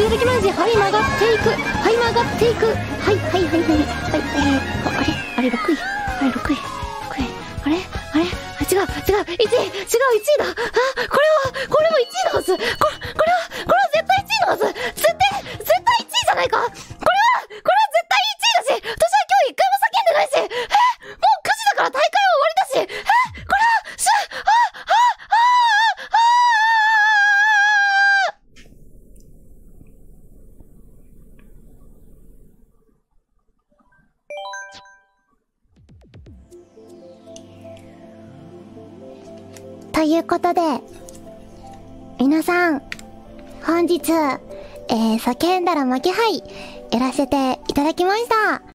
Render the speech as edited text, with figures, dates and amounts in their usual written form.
ただきます。はい、曲がっていく。はい、曲がっていく。はい、はい、はい、はい。はい、あれ ?6 位。あれ、6位。6位。あれ違う、1位。違う、1位だ。あ、これも1位のはず。これは絶対1位のはず。絶対1位じゃないか。これは絶対1位だし、私は今日1回も叫んでないし、もう9時だから大会は終わりだし、これは、ということで、皆さん、本日、叫んだら負けはい、やらせていただきました。